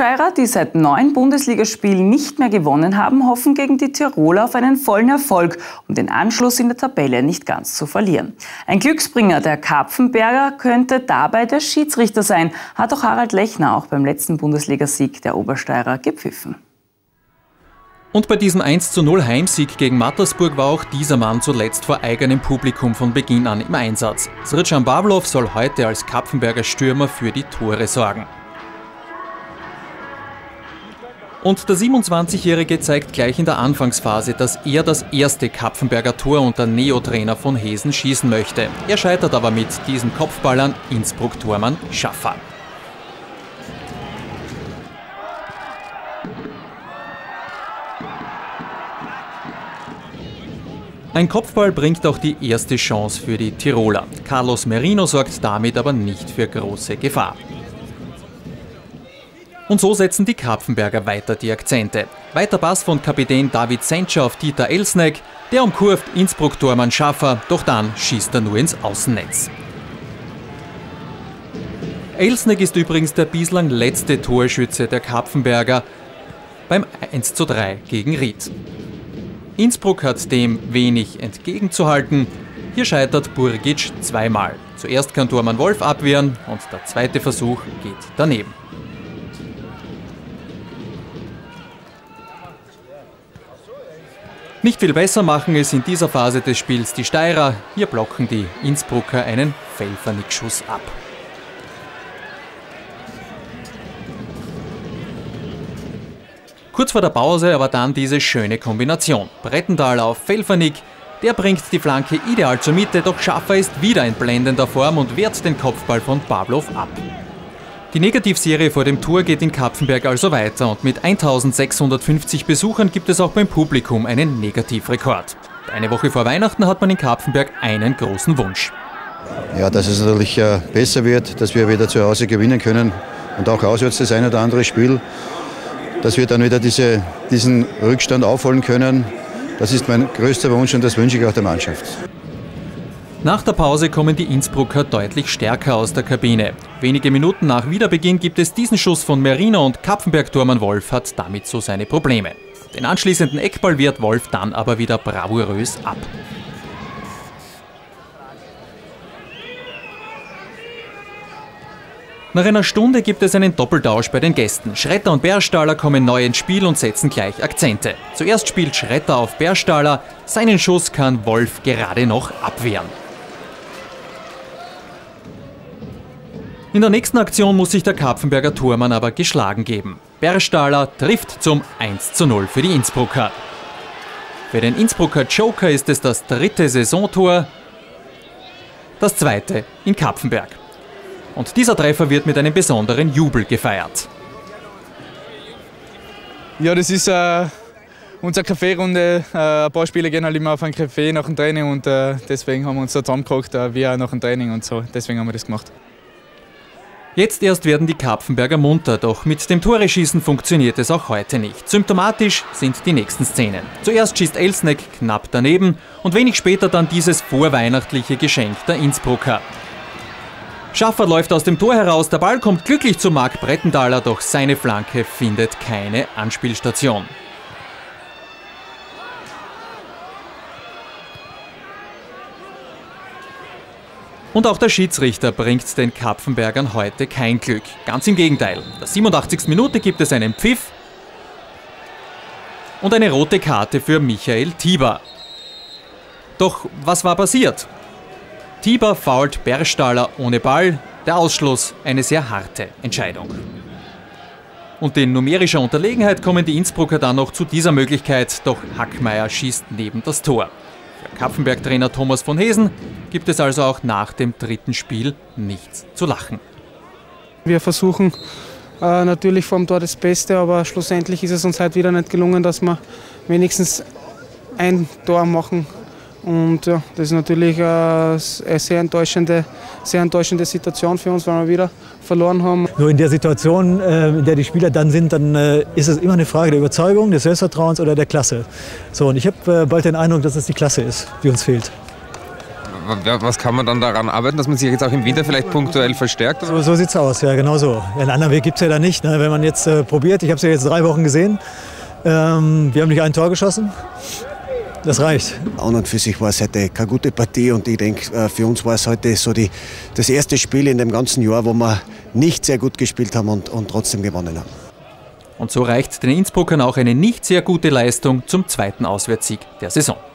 Obersteirer, die seit 9 Bundesligaspielen nicht mehr gewonnen haben, hoffen gegen die Tiroler auf einen vollen Erfolg, um den Anschluss in der Tabelle nicht ganz zu verlieren. Ein Glücksbringer der Kapfenberger könnte dabei der Schiedsrichter sein, hat auch Harald Lechner auch beim letzten Bundesligasieg der Obersteirer gepfiffen. Und bei diesem 1:0 Heimsieg gegen Mattersburg war auch dieser Mann zuletzt vor eigenem Publikum von Beginn an im Einsatz. Srdjan Pavlov soll heute als Kapfenberger Stürmer für die Tore sorgen. Und der 27-Jährige zeigt gleich in der Anfangsphase, dass er das erste Kapfenberger Tor unter Neotrainer von Heesen schießen möchte. Er scheitert aber mit diesem Kopfball an Innsbruck-Tormann Schaffer. Ein Kopfball bringt auch die erste Chance für die Tiroler. Carlos Merino sorgt damit aber nicht für große Gefahr. Und so setzen die Kapfenberger weiter die Akzente. Weiter Pass von Kapitän David Sentscher auf Dieter Elsneck, der umkurvt Innsbruck-Tormann Schaffer, doch dann schießt er nur ins Außennetz. Elsneck ist übrigens der bislang letzte Torschütze der Kapfenberger beim 1:3 gegen Ried. Innsbruck hat dem wenig entgegenzuhalten. Hier scheitert Burgic zweimal. Zuerst kann Tormann Wolf abwehren und der zweite Versuch geht daneben. Nicht viel besser machen es in dieser Phase des Spiels die Steirer. Hier blocken die Innsbrucker einen Pfeffernick-Schuss ab. Kurz vor der Pause aber dann diese schöne Kombination. Brettenthaler auf Pfeffernick, der bringt die Flanke ideal zur Mitte, doch Schaffer ist wieder in blendender Form und wehrt den Kopfball von Pavlov ab. Die Negativserie vor dem Tor geht in Kapfenberg also weiter und mit 1650 Besuchern gibt es auch beim Publikum einen Negativrekord. Eine Woche vor Weihnachten hat man in Kapfenberg einen großen Wunsch. Ja, dass es natürlich besser wird, dass wir wieder zu Hause gewinnen können und auch auswärts das ein oder andere Spiel, dass wir dann wieder diesen Rückstand aufholen können. Das ist mein größter Wunsch und das wünsche ich auch der Mannschaft. Nach der Pause kommen die Innsbrucker deutlich stärker aus der Kabine. Wenige Minuten nach Wiederbeginn gibt es diesen Schuss von Merino und Kapfenberg-Tormann Wolf hat damit so seine Probleme. Den anschließenden Eckball wehrt Wolf dann aber wieder bravourös ab. Nach einer Stunde gibt es einen Doppeltausch bei den Gästen. Schretter und Berstaller kommen neu ins Spiel und setzen gleich Akzente. Zuerst spielt Schretter auf Berstaller, seinen Schuss kann Wolf gerade noch abwehren. In der nächsten Aktion muss sich der Kapfenberger Tormann aber geschlagen geben. Berstaller trifft zum 1:0 für die Innsbrucker. Für den Innsbrucker Joker ist es das 3. Saisontor, das 2. in Kapfenberg. Und dieser Treffer wird mit einem besonderen Jubel gefeiert. Ja, das ist unsere Kaffeerunde. Ein paar Spieler gehen halt immer auf einen Kaffee nach dem Training und deswegen haben wir uns da zusammengehockt, wir auch nach dem Training und so. Deswegen haben wir das gemacht. Jetzt erst werden die Kapfenberger munter, doch mit dem Tore-Schießen funktioniert es auch heute nicht. Symptomatisch sind die nächsten Szenen. Zuerst schießt Elsneck knapp daneben und wenig später dann dieses vorweihnachtliche Geschenk der Innsbrucker. Schaffer läuft aus dem Tor heraus, der Ball kommt glücklich zu Marc Brettenthaler, doch seine Flanke findet keine Anspielstation. Und auch der Schiedsrichter bringt den Kapfenbergern heute kein Glück. Ganz im Gegenteil. In der 87. Minute gibt es einen Pfiff und eine rote Karte für Michael Tieber. Doch was war passiert? Tieber foult Berstaller ohne Ball, der Ausschluss eine sehr harte Entscheidung. Und in numerischer Unterlegenheit kommen die Innsbrucker dann noch zu dieser Möglichkeit, doch Hackmeier schießt neben das Tor. Für Kapfenberg-Trainer Thomas von Heesen gibt es also auch nach dem 3. Spiel nichts zu lachen. Wir versuchen natürlich vom Tor das Beste, aber schlussendlich ist es uns heute wieder nicht gelungen, dass wir wenigstens ein Tor machen. Und ja, das ist natürlich eine sehr enttäuschende Situation für uns, weil wir wieder verloren haben. Nur in der Situation, in der die Spieler dann sind, dann ist es immer eine Frage der Überzeugung, des Selbstvertrauens oder der Klasse. So, und ich habe bald den Eindruck, dass es die Klasse ist, die uns fehlt. Was kann man dann daran arbeiten, dass man sich jetzt auch im Winter vielleicht punktuell verstärkt? So sieht es aus, ja, genau so. Einen anderen Weg gibt es ja da nicht. Ne? Wenn man jetzt probiert, ich habe es ja jetzt 3 Wochen gesehen, wir haben nicht ein Tor geschossen. Das reicht. An und für sich war es heute keine gute Partie und ich denke, für uns war es heute so das erste Spiel in dem ganzen Jahr, wo wir nicht sehr gut gespielt haben und trotzdem gewonnen haben. Und so reicht den Innsbruckern auch eine nicht sehr gute Leistung zum 2. Auswärtssieg der Saison.